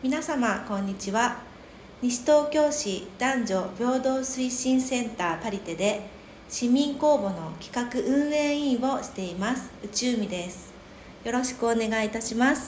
皆様こんにちは。西東京市男女平等推進センターパリテで市民公募の企画運営委員をしています内海です。よろしくお願いいたします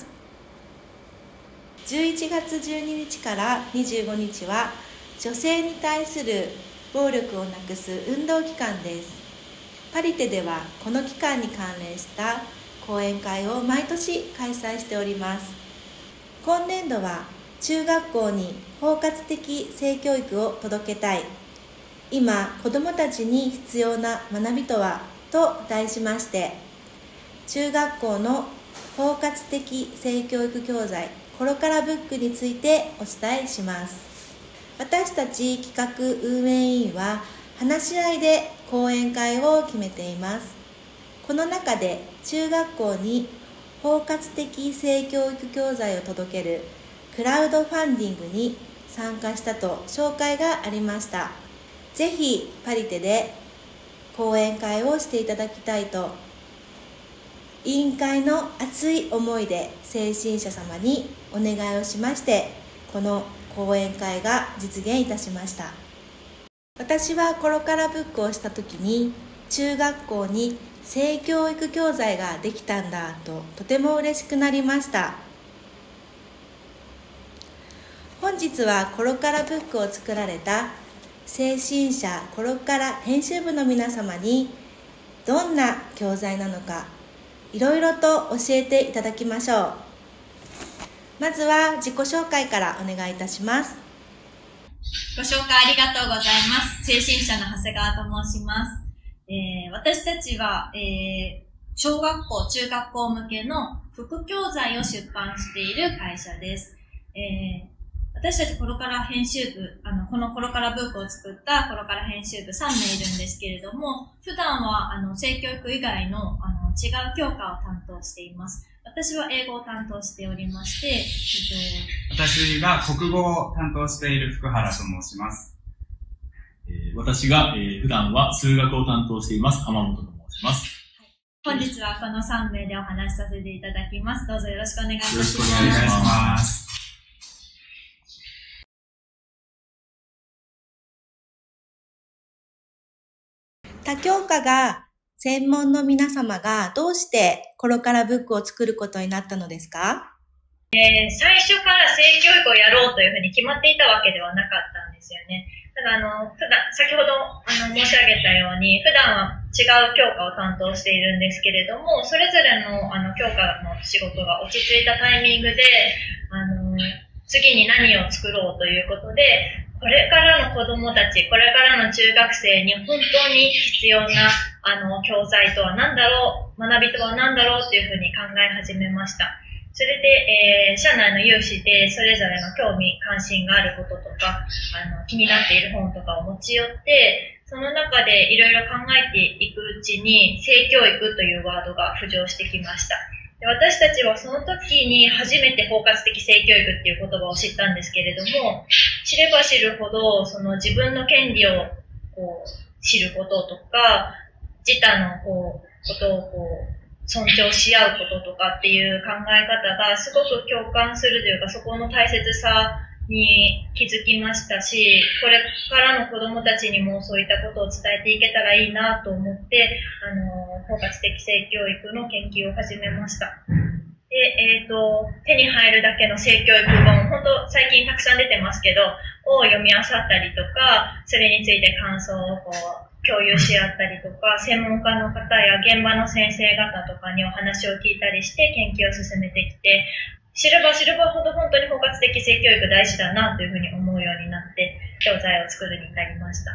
。11月12日から25日は女性に対する暴力をなくす運動期間です。パリテではこの期間に関連した講演会を毎年開催しております。今年度は中学校に包括的性教育を届けたい、今子どもたちに必要な学びとはと題しまして、中学校の包括的性教育教材コロカラブックについてお伝えします。私たち企画運営委員は話し合いで講演会を決めています。この中で中学校に包括的性教育教材を届けるクラウドファンディングに参加したと紹介がありました。ぜひパリテで講演会をしていただきたいと、委員会の熱い思いで青信者様にお願いをしまして、この講演会が実現いたしました。私はコロカラブックをした時に、中学校に性教育教材ができたんだとても嬉しくなりました。本日はコロカラブックを作られた青信者コロカラ編集部の皆様にどんな教材なのかいろいろと教えていただきましょう。まずは自己紹介からお願いいたします。 ご紹介ありがとうございます。青信者の長谷川と申します。私たちは、小学校、中学校向けの副教材を出版している会社です。私たちコロカラ編集部、このコロカラブックを作ったコロカラ編集部3名いるんですけれども、普段は性教育以外の違う教科を担当しています。私は英語を担当しておりまして、 私が国語を担当している福原と申します。 私が、普段は数学を担当しています浜本と申します。 本日はこの3名でお話しさせていただきます。どうぞよろしくお願いいたします。 よろしくお願いします。 他教科が専門の皆様がどうしてコロカラブックを作ることになったのですか？ 最初から性教育をやろうというふうに決まっていたわけではなかったんですよね。ただ先ほど申し上げたように、普段は違う教科を担当しているんですけれども、それぞれの教科の仕事が落ち着いたタイミングで、次に何を作ろうということで、これからの子供たち、これからの中学生に本当に必要な教材とは何だろう、学びとは何だろうというふうに考え始めました。それで、社内の有志でそれぞれの興味関心があることとか気になっている本とかを持ち寄って、その中でいろいろ考えていくうちに性教育というワードが浮上してきました。で、私たちはその時に初めて包括的性教育っていう言葉を知ったんですけれども、知れば知るほどその自分の権利を知ることとか、自他のことを尊重し合うこととかっていう考え方がすごく共感するというか、そこの大切さに気づきましたし、これからの子供たちにもそういったことを伝えていけたらいいなと思って、包括的性教育の研究を始めました。で、手に入るだけの性教育本、本当最近たくさん出てますけど、を読み漁ったりとか、それについて感想を共有し合ったりとか、専門家の方や現場の先生方とかにお話を聞いたりして研究を進めてきて、知れば知るほど本当に包括的性教育大事だなというふうに思うようになって、教材を作るに至りました。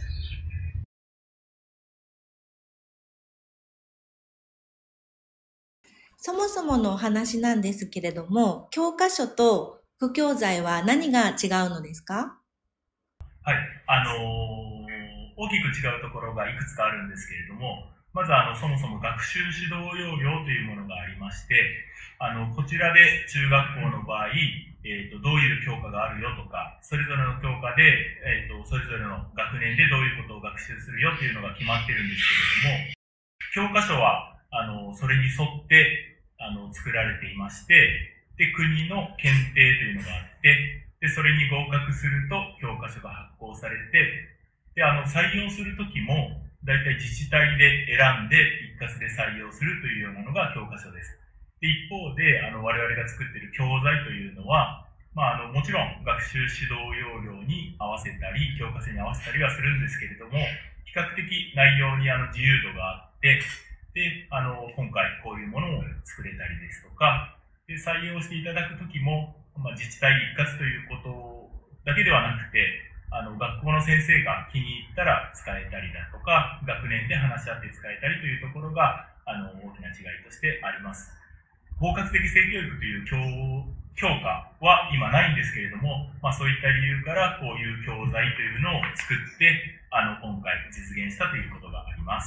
そもそものお話なんですけれども、教科書と副教材は何が違うのですか？ はい、大きく違うところがいくつかあるんですけれども、まずそもそも学習指導要領というものがありまして、こちらで中学校の場合、どういう教科があるよとか、それぞれの教科で、それぞれの学年でどういうことを学習するよというのが決まってるんですけれども、教科書はそれに沿って作られていまして、 で、国の検定というのがあって、で、それに合格すると教科書が発行されて、で、採用するときも、だいたい自治体で選んで一括で採用するというようなのが教科書です。で、一方で、我々が作っている教材というのは、もちろん学習指導要領に合わせたり、教科書に合わせたりはするんですけれども、比較的内容に自由度があって、で、今回こういうものを作れたりですとか、で、採用していただくときも、自治体一括ということだけではなくて、学校の先生が気に入ったら使えたりだとか、学年で話し合って使えたりというところが、大きな違いとしてあります。包括的性教育という教科は今ないんですけれども、そういった理由からこういう教材というのを作って、今回実現したということがあります。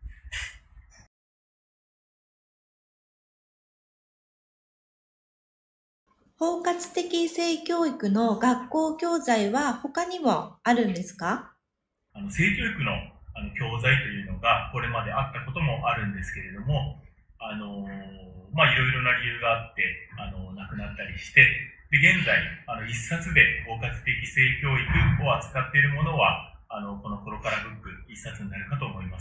包括的性教育の学校教材は他にもあるんですか？ 性教育の教材というのがこれまであったこともあるんですけれども、いろいろな理由があって、なくなったりして、で、現在、一冊で包括的性教育を扱っているものは、このコロカラブック一冊になるかと思います。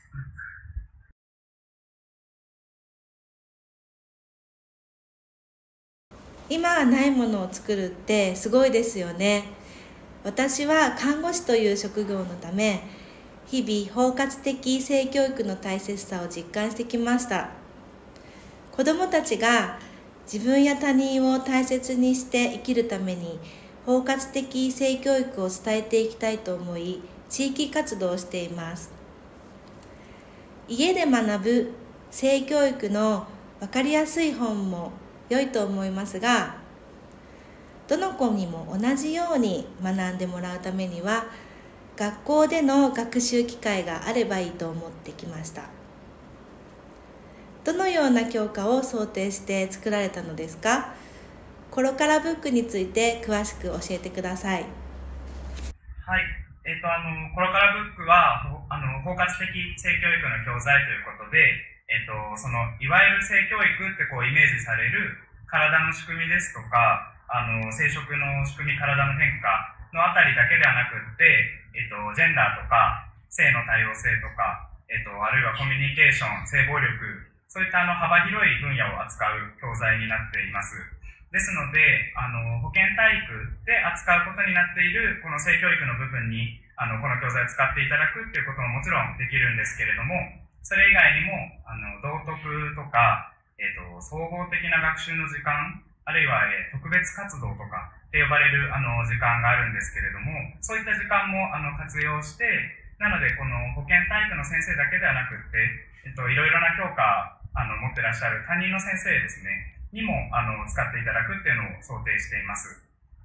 今はないものを作るってすごいですよね。私は看護師という職業のため、日々包括的性教育の大切さを実感してきました。子どもたちが自分や他人を大切にして生きるために包括的性教育を伝えていきたいと思い、地域活動をしています。家で学ぶ性教育の分かりやすい本も良いと思いますが、どの子にも同じように学んでもらうためには、学校での学習機会があればいいと思ってきました。どのような教科を想定して作られたのですか？コロカラブックについて詳しく教えてください。 はい。コロカラブックは、包括的性教育の教材ということで、いわゆる性教育ってイメージされる体の仕組みですとか、生殖の仕組み、体の変化のあたりだけではなくって、ジェンダーとか、性の多様性とか、あるいはコミュニケーション、性暴力、そういった幅広い分野を扱う教材になっています。ですので、保健体育で扱うことになっている、この性教育の部分に、この教材を使っていただくっていうことももちろんできるんですけれども、それ以外にも、道徳とか、総合的な学習の時間、あるいは、特別活動とかって呼ばれる、時間があるんですけれども、そういった時間も、活用して、なので、この保健体育の先生だけではなくって、いろいろな教科、持ってらっしゃる担任の先生ですね、にも、使っていただくっていうのを想定しています。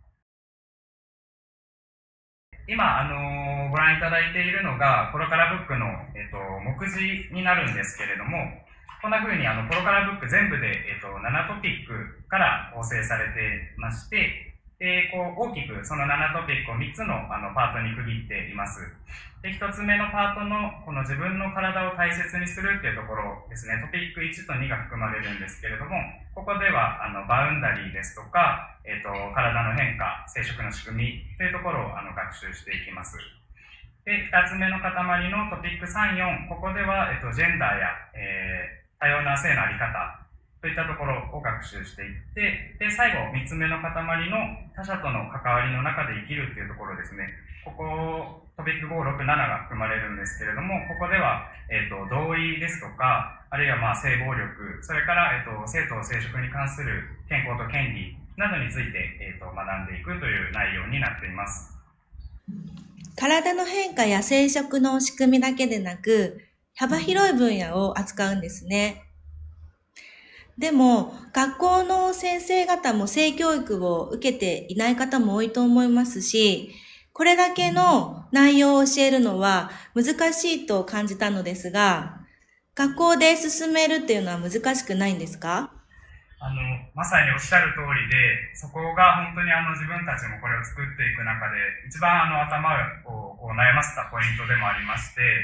今、ご覧いただいているのが、コロカラブックの、目次になるんですけれども、こんな風にコロカラブック全部で、7トピックから構成されてまして、で、大きくその7トピックを3つのパートに区切っています。で、1つ目のパートのこの自分の体を大切にするっていうところですね、トピック1と2が含まれるんですけれども、ここではバウンダリーですとか、体の変化、生殖の仕組みというところを学習していきます。で、2つ目の塊のトピック3、4、ここでは、ジェンダーや、多様な性のあり方といったところを学習していって、で、最後、3つ目の塊の他者との関わりの中で生きるっていうところですね。ここ、トピック5、6、7が含まれるんですけれども、ここでは、同意ですとか、あるいは性暴力、それから、性と生殖に関する健康と権利などについて、学んでいくという内容になっています。 体の変化や生殖の仕組みだけでなく、幅広い分野を扱うんですね。でも、学校の先生方も性教育を受けていない方も多いと思いますし、これだけの内容を教えるのは難しいと感じたのですが、学校で進めるっていうのは難しくないんですか？ まさにおっしゃる通りで、そこが本当に自分たちもこれを作っていく中で、一番頭を悩ませたポイントでもありまして、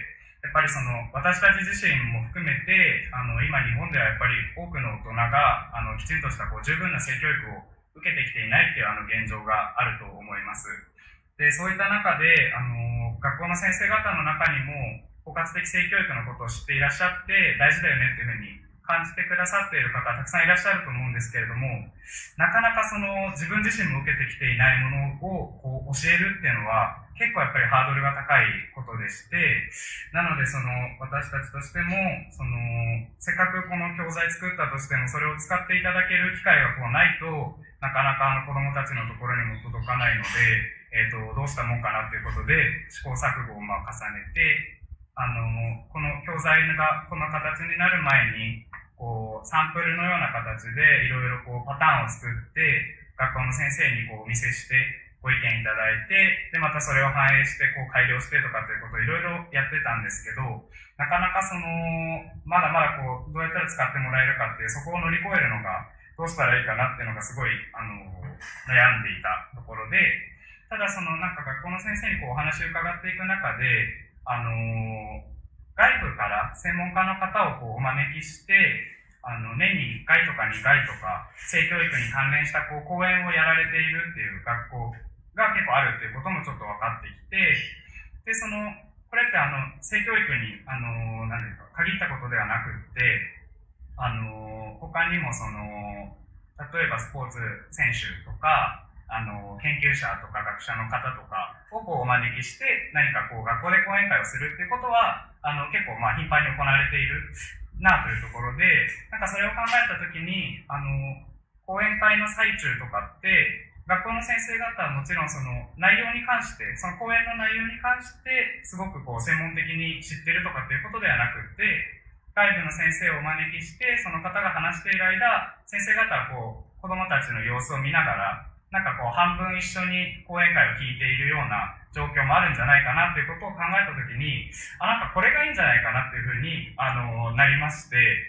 やっぱり私たち自身も含めて、今日本ではやっぱり多くの大人が、きちんとした十分な性教育を受けてきていないっていう現状があると思います。で、そういった中で、学校の先生方の中にも、包括的性教育のことを知っていらっしゃって、大事だよねっていうふうに感じてくださっている方、たくさんいらっしゃると思うんですけれども、なかなか自分自身も受けてきていないものを教えるっていうのは、結構やっぱりハードルが高いことでして、なので私たちとしても、せっかくこの教材作ったとしても、それを使っていただける機会がないと、なかなか子供たちのところにも届かないので、どうしたもんかなということで、試行錯誤を重ねて、この教材がこの形になる前に、サンプルのような形でいろいろパターンを作って、学校の先生にお見せして、ご意見いただいて、で、またそれを反映して、改良してとかということをいろいろやってたんですけど、なかなかまだまだどうやったら使ってもらえるかっていう、そこを乗り越えるのが、どうしたらいいかなっていうのがすごい、悩んでいたところで、ただ学校の先生にお話を伺っていく中で、外部から専門家の方をお招きして、年に1回とか2回とか、性教育に関連した講演をやられているっていう学校が結構あるっていうこともちょっと分かってきて、で、これって性教育に、何ですか、限ったことではなくって、他にも例えばスポーツ選手とか、研究者とか学者の方とかをお招きして、何か学校で講演会をするっていうことは、結構頻繁に行われているなというところで、それを考えたときに、講演会の最中とかって、学校の先生方はもちろん内容に関して、その講演の内容に関して、すごく専門的に知ってるとかっていうことではなくって、外部の先生をお招きして、その方が話している間、先生方は子供たちの様子を見ながら、半分一緒に講演会を聞いているような状況もあるんじゃないかなっていうことを考えたときに、これがいいんじゃないかなっていうふうに、なりまして、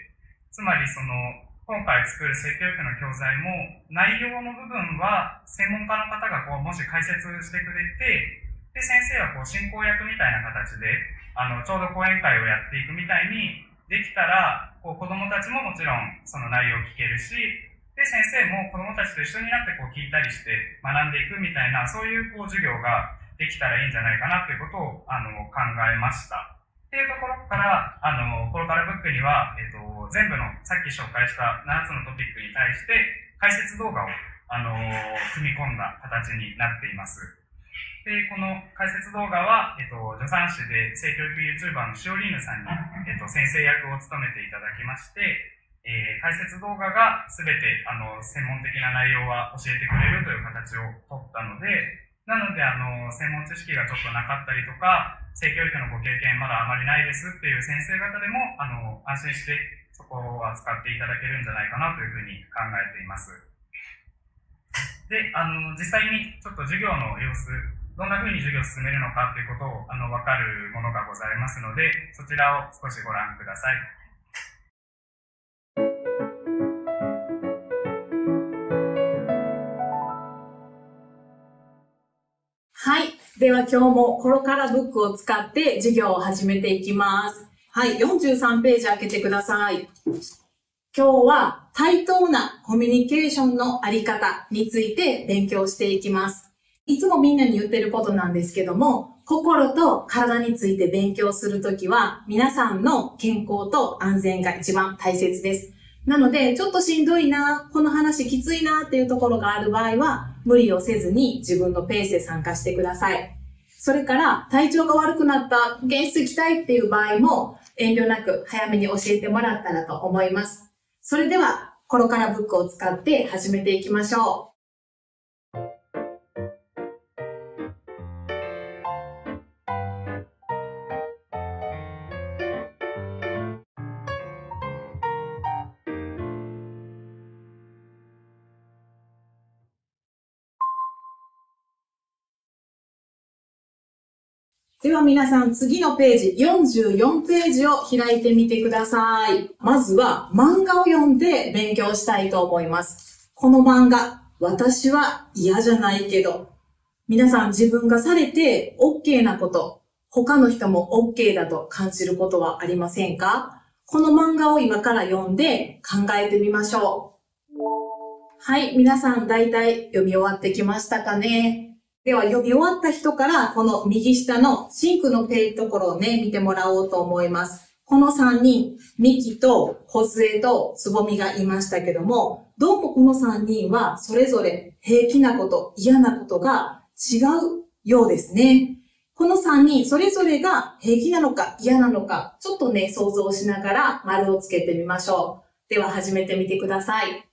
つまり今回作る性教育の教材も、内容の部分は専門家の方がもし解説してくれて、で、先生は進行役みたいな形で、ちょうど講演会をやっていくみたいにできたら、子供たちももちろんその内容を聞けるし、で、先生も子供たちと一緒になって聞いたりして学んでいくみたいな、そういう授業ができたらいいんじゃないかなということを考えました。っていうところから、コロカラブックには、全部のさっき紹介した7つのトピックに対して解説動画を、組み込んだ形になっています。で、この解説動画は、助産師で性教育 YouTuber のシオリーヌさんに、先生役を務めていただきまして、解説動画がすべて専門的な内容は教えてくれるという形をとったので、なので専門知識がちょっとなかったりとか、性教育のご経験まだあまりないですっていう先生方でも安心してそこを扱っていただけるんじゃないかなというふうに考えています。で、実際にちょっと授業の様子、どんなふうに授業を進めるのかということを分かるものがございますので、そちらを少しご覧ください。 はい。では今日もコロカラブックを使って授業を始めていきます。はい。43ページ開けてください。今日は対等なコミュニケーションのあり方について勉強していきます。いつもみんなに言ってることなんですけども、心と体について勉強するときは皆さんの健康と安全が一番大切です。なので、ちょっとしんどいな、この話きついなっていうところがある場合は、無理をせずに自分のペースで参加してください。それから、体調が悪くなった、保健室行きたいっていう場合も、遠慮なく早めに教えてもらったらと思います。それでは、コロカラブックを使って始めていきましょう。では皆さん次のページ44ページを開いてみてください。まずは漫画を読んで勉強したいと思います。この漫画、私は嫌じゃないけど、皆さん自分がされて OK なこと、 他の人も OK だと感じることはありませんか？この漫画を今から読んで考えてみましょう。はい、皆さん大体読み終わってきましたかね？では読み終わった人からこの右下のシンクのページところをね、見てもらおうと思います。この3人、ミキとコズエとつぼみがいましたけども、どうもこの3人はそれぞれ平気なこと、嫌なことが違うようですね。この3人、それぞれが平気なのか嫌なのか、ちょっとね、想像しながら丸をつけてみましょう。では始めてみてください。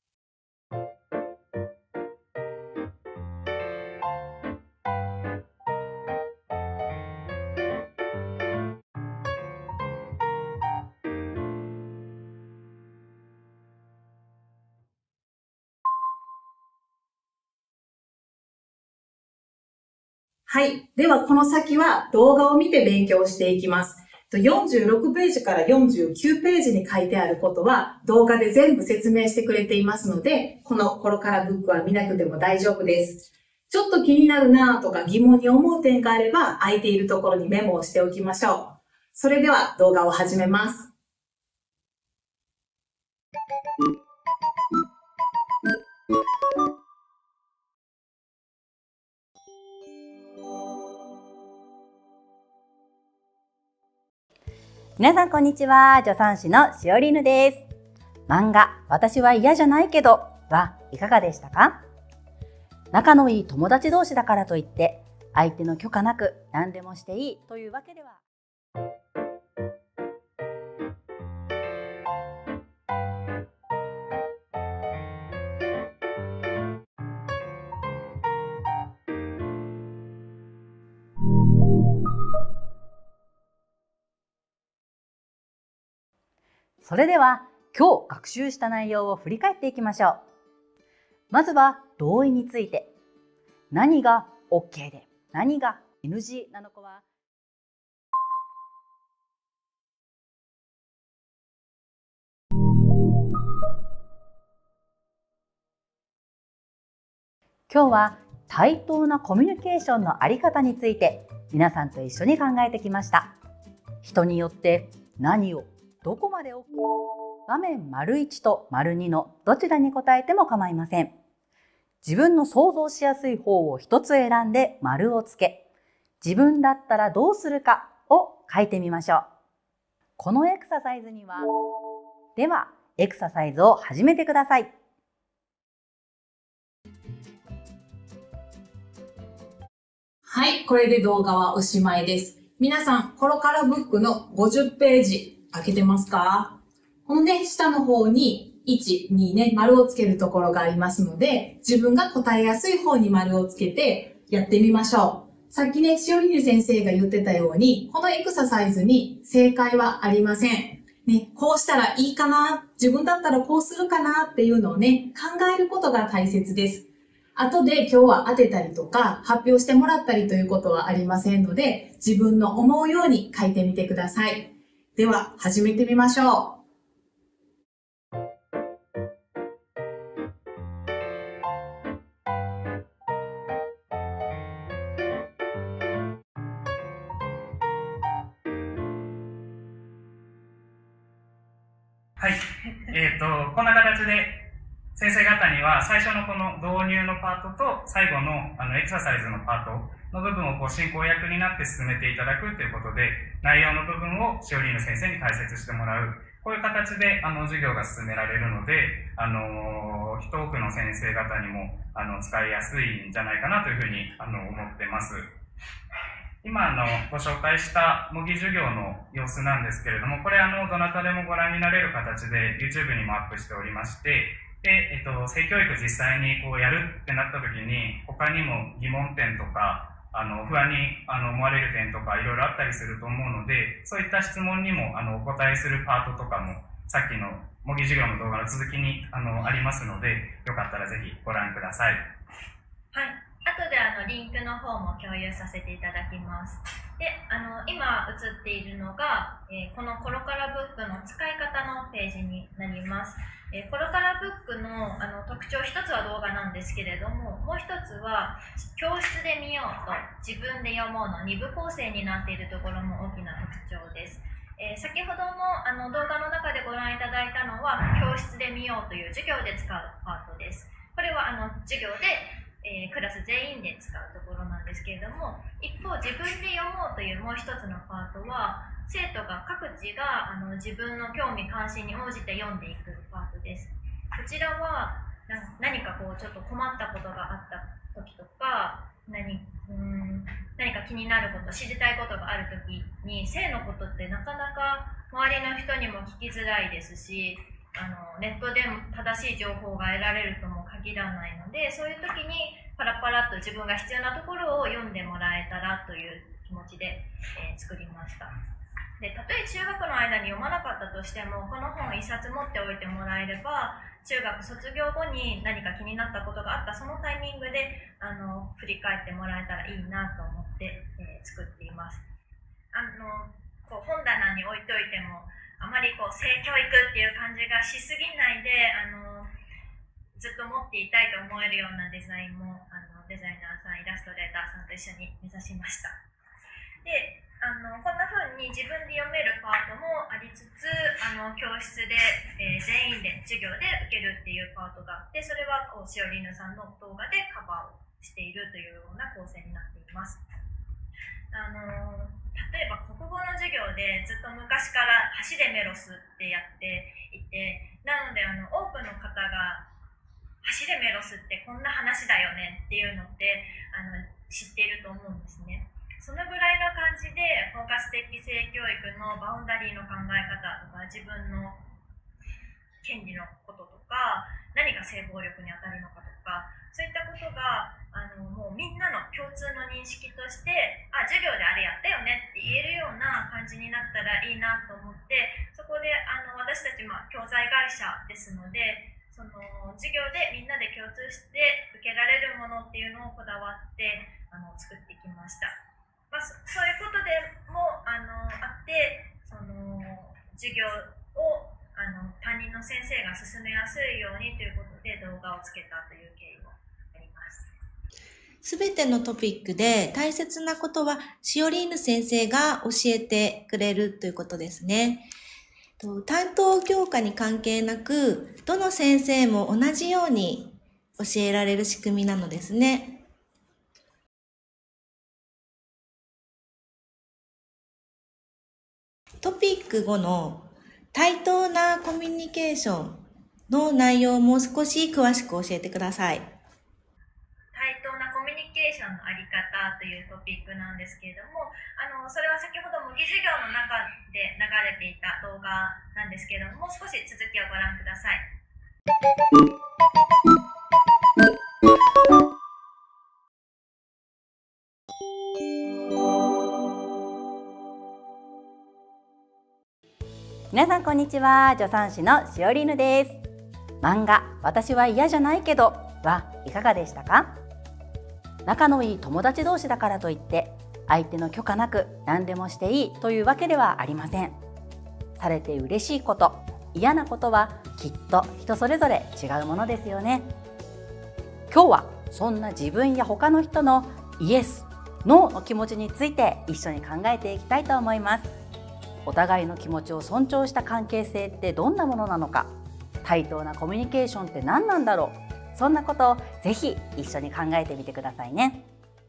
はい。では、この先は動画を見て勉強していきます。46ページから49ページに書いてあることは動画で全部説明してくれていますので、このコロカラブックは見なくても大丈夫です。ちょっと気になるなとか疑問に思う点があれば、空いているところにメモをしておきましょう。それでは動画を始めます。 皆さんこんにちは。助産師のしおりぬです。漫画、私は嫌じゃないけどはいかがでしたか？仲のいい友達同士だからといって相手の許可なく何でもしていいというわけでは。それでは今日学習した内容を振り返っていきましょう。まずは同意について。何が OK で何が NG なのかは今日は対等なコミュニケーションのあり方について皆さんと一緒に考えてきました。人によって何をどこまで OK？ 画面①と②のどちらに答えても構いません。自分の想像しやすい方を一つ選んで丸をつけ、自分だったらどうするかを書いてみましょう。このエクササイズには、ではエクササイズを始めてください。 はい、これで動画はおしまいです。皆さん、コロカラブックの50ページ開けてますか？このね、下の方に1、2ね、丸をつけるところがありますので、自分が答えやすい方に丸をつけてやってみましょう。さっきね、しおりぬ先生が言ってたように、このエクササイズに正解はありません。ね、こうしたらいいかな、自分だったらこうするかなっていうのをね、考えることが大切です。後で今日は当てたりとか発表してもらったりということはありませんので、自分の思うように書いてみてください。では、始めてみましょう。 はい。こんな形で先生方には最初のこの導入のパートと最後のエクササイズのパートの部分を進行役になって進めていただくということで、内容の部分をしおりぬ先生に解説してもらう。こういう形で授業が進められるので、多くの先生方にも使いやすいんじゃないかなというふうに思ってます。今ご紹介した模擬授業の様子なんですけれども、これどなたでもご覧になれる形で YouTube にもアップしておりまして、で、性教育実際にやるってなった時に、他にも疑問点とか、不安に思われる点とかいろいろあったりすると思うので、そういった質問にもお答えするパートとかも、さっきの模擬授業の動画の続きにありますので、よかったらぜひご覧ください。 はい。あ後でリンクの方も共有させていただきます。で、今映っているのが、このコロカラブックの使い方のページになります。コロカラブックの、特徴、一つは動画なんですけれども、もう一つは教室で見ようと自分で読もうの2部構成になっているところも大きな特徴です。先ほどの動画の中でご覧いただいたのは教室で見ようという授業で使うパートです。これは授業で、クラス全員で使うところなんですけれども、一方自分で読もうというもう一つのパートは生徒が各自が自分の興味関心に応じて読んでいくパートです。こちらは何かちょっと困ったことがあった時とか何か気になること、知りたいことがある時に、性のことってなかなか周りの人にも聞きづらいですし、ネットでも正しい情報が得られるとも限らないので、そういう時にパラパラっと自分が必要なところを読んでもらえたらという気持ちで、作りました。で、たとえ中学の間に読まなかったとしても、この本1冊持っておいてもらえれば、中学卒業後に何か気になったことがあったそのタイミングで振り返ってもらえたらいいなと思って、作っています。本棚に置いといてもあまり性教育っていう感じがしすぎないで、ずっと持っていたいと思えるようなデザインもデザイナーさん、イラストレーターさんと一緒に目指しました。で、こんな風に自分で読めるパートもありつつ、教室で、全員で授業で受けるっていうパートがあって、それはしおりぬさんの動画でカバーをしているというような構成になっています。例えば国語の授業でずっと昔から走れメロスってやっていて、なので多くの方が走れメロスってこんな話だよねっていうのって知っていると思うんですね。そのぐらいの感じで包括的性教育のバウンダリーの考え方とか、自分の権利のこととか、何が性暴力に当たるのかとか、そういったことがもうみんなの共通の認識として、授業であれやったよねって言えるような感じになったらいいなと思って、そこで私たち教材会社ですので、その授業でみんなで共通して受けられるものっていうのをこだわって作ってきました。そういうことでもあって、その授業を担任の先生が進めやすいようにということで動画をつけたという経緯もあります。 すべてのトピックで大切なことはしおりぬ先生が教えてくれるということですね。担当教科に関係なく、どの先生も同じように教えられる仕組みなのですね。トピック5の対等なコミュニケーションの内容をもう少し詳しく教えてください。 対等なコミュニケーションのあり方というトピックなんですけれども、それは先ほど模擬授業の中で流れていた動画なんですけれども、もう少し続きをご覧ください。 皆さんこんにちは。助産師のしおりぬです。漫画私は嫌じゃないけどはいかがでしたか？仲のいい友達同士だからといって相手の許可なく何でもしていいというわけではありません。されて嬉しいこと、嫌なことはきっと人それぞれ違うものですよね。今日はそんな自分や他の人のイエス、ノーの気持ちについて一緒に考えていきたいと思います。お互いの気持ちを尊重した関係性ってどんなものなのか、対等なコミュニケーションって何なんだろう、そんなことをぜひ一緒に考えてみてくださいね。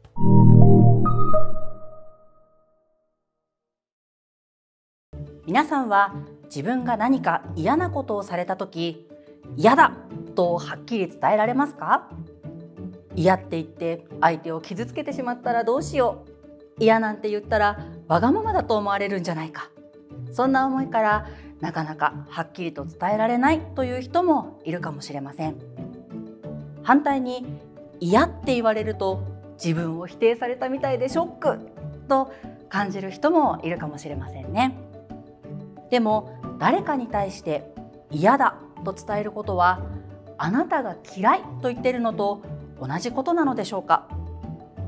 皆さんは自分が何か嫌なことをされたとき、嫌だとはっきり伝えられますか？嫌って言って相手を傷つけてしまったらどうしよう、嫌なんて言ったらわがままだと思われるんじゃないか、そんな思いからなかなかはっきりと伝えられないという人もいるかもしれません。反対に嫌って言われると自分を否定されたみたいでショックと感じる人もいるかもしれませんね。でも誰かに対して嫌だと伝えることはあなたが嫌いと言っているのと同じことなのでしょうか？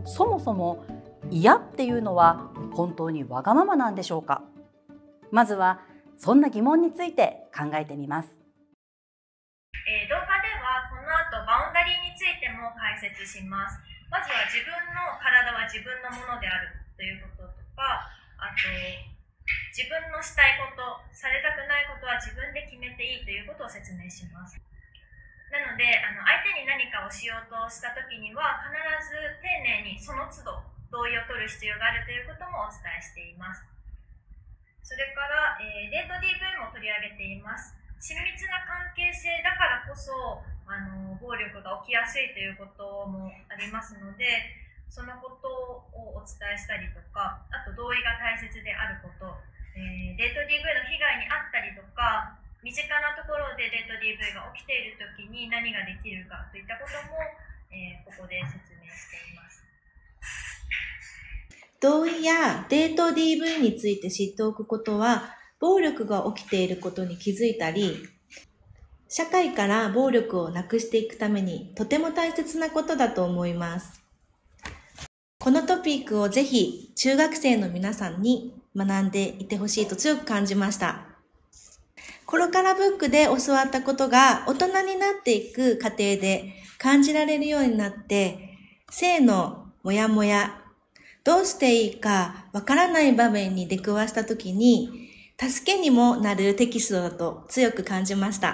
そもそも嫌っていうのは本当にわがままなんでしょうか。まずはそんな疑問について考えてみます。 動画ではこの後バウンダリーについても解説します。まずは自分の体は自分のものであるということとか、あと自分のしたいこと、されたくないことは自分で決めていいということを説明します。なので相手に何かをしようとした時には必ず丁寧にその都度同意を取る必要があるということもお伝えしています。それから、デート DV も取り上げています。親密な関係性だからこそ暴力が起きやすいということもありますので、そのことをお伝えしたりとか、あと同意が大切であること、デート DV の被害に遭ったりとか、身近なところでデート DV が起きているときに何ができるかといったことも、ここで説明しています。 同意やデート DV について知っておくことは、暴力が起きていることに気づいたり、社会から暴力をなくしていくためにとても大切なことだと思います。このトピックをぜひ中学生の皆さんに学んでいてほしいと強く感じました。コロカラブックで教わったことが大人になっていく過程で感じられるようになって、性のモヤモヤ、どうしていいかわからない場面に出くわしたときに、助けにもなるテキストだと強く感じました。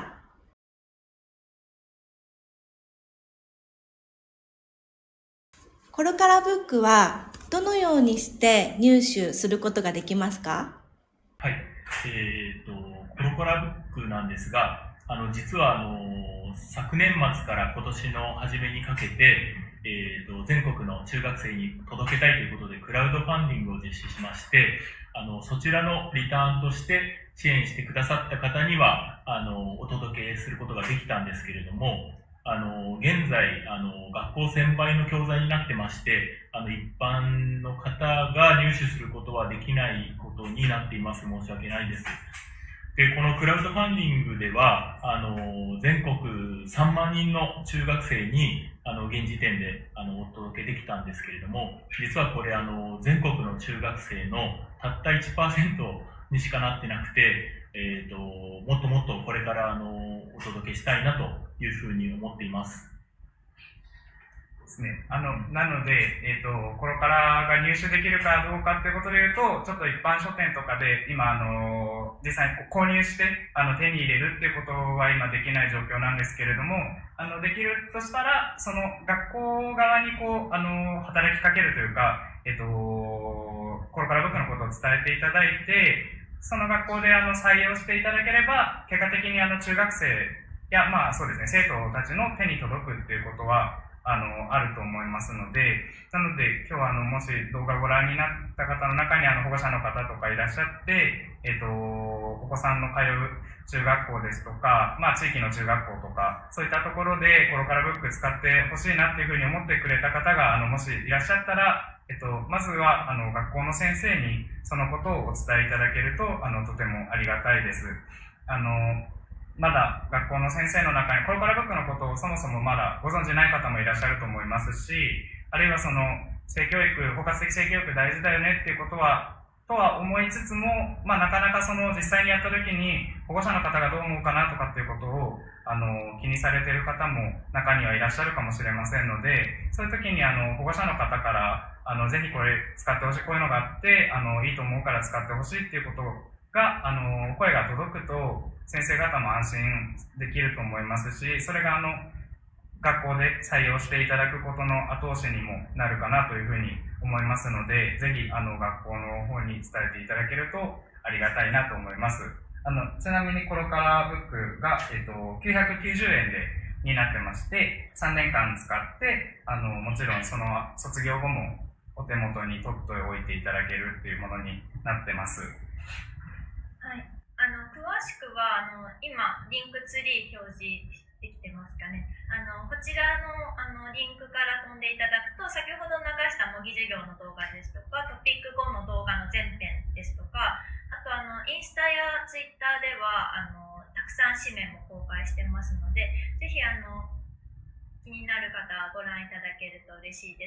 コロカラブックはどのようにして入手することができますか？ はい、コロカラブックなんですが、実は昨年末から今年の初めにかけて、全国の中学生に届けたいということでクラウドファンディングを実施しまして、そちらのリターンとして支援してくださった方にはお届けすることができたんですけれども、現在学校専売の教材になってまして、一般の方が入手することはできないことになっています。申し訳ないです。で、このクラウドファンディングでは全国3万人の中学生に現時点でお届けできたんですけれども、実はこれ全国の中学生のたった 1% にしかなってなくて、もっともっとこれからお届けしたいなというふうに思っています。 ですね。なので、コロカラが入手できるかどうかということでいうと、ちょっと一般書店とかで今、実際に購入して手に入れるっていうことは今できない状況なんですけれども、できるとしたら、その学校側に働きかけるというか、コロカラブックのことを伝えていただいて、その学校で採用していただければ、結果的に中学生や、そうですね、生徒たちの手に届くっていうことは、あると思いますので、なので今日はもし動画をご覧になった方の中に保護者の方とかいらっしゃって、お子さんの通う中学校ですとか、地域の中学校とか、そういったところでコロカラブック使ってほしいなっていうふうに思ってくれた方がもしいらっしゃったら、まずは学校の先生にそのことをお伝えいただけるととてもありがたいです。まだ学校の先生の中にコロカラブックのことをそもそもまだご存じない方もいらっしゃると思いますし、あるいはその性教育、包括的性教育大事だよねっていうことはとは思いつつも、なかなかその実際にやった時に保護者の方がどう思うかなとかっていうことを気にされている方も中にはいらっしゃるかもしれませんので、そういう時に保護者の方からぜひこれ使ってほしい、こういうのがあっていいと思うから使ってほしいっていうことが声が届くと先生方も安心できると思いますし、それが学校で採用していただくことの後押しにもなるかなというふうに思いますので、ぜひ学校の方に伝えていただけるとありがたいなと思います。ちなみにコロカラブックが、990円になってまして、3年間使ってもちろんその卒業後もお手元に取っておいていただけるっていうものになってます。 はい、詳しくは今リンクツリー表示できてますかね。こちらのリンクから飛んでいただくと、先ほど流した模擬授業の動画ですとか、トピック後の動画の前編ですとか、あとインスタやツイッターではたくさん紙面も公開してますので、ぜひ気になる方はご覧いただけると嬉しいです。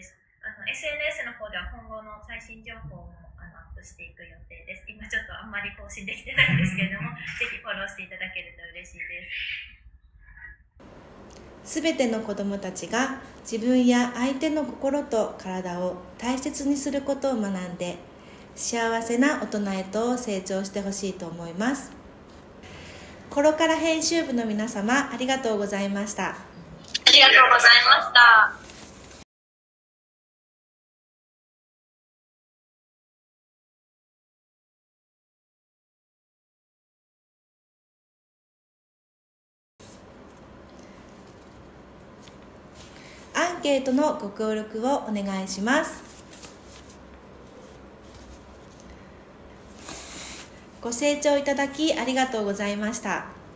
SNS の方では今後の最新情報もアップしていく予定です。今ちょっとあんまり更新できてないんですけれども、ぜひフォローしていただけると嬉しいです。 すべての子どもたちが自分や相手の心と体を大切にすることを学んで、幸せな大人へと成長してほしいと思います。コロカラ編集部の皆様、ありがとうございました。 ありがとうございました。 アンケートのご協力をお願いします。ご清聴いただきありがとうございました。